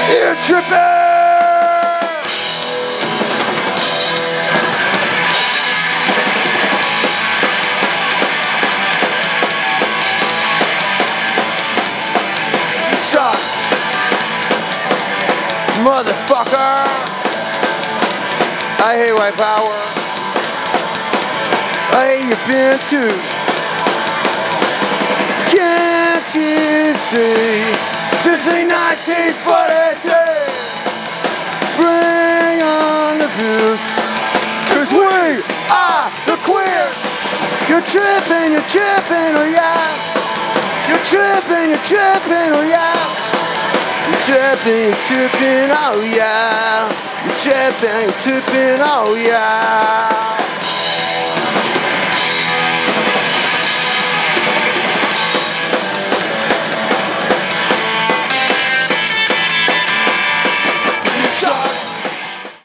You're tripping! Suck! Motherfucker! I hate white power. I hate your band too. Can't you see? This ain't 1943. Bring on the blues. 'Cause we are the queers. You're tripping, oh yeah. You're tripping, oh yeah. You're tripping, oh yeah. You're tripping, oh yeah.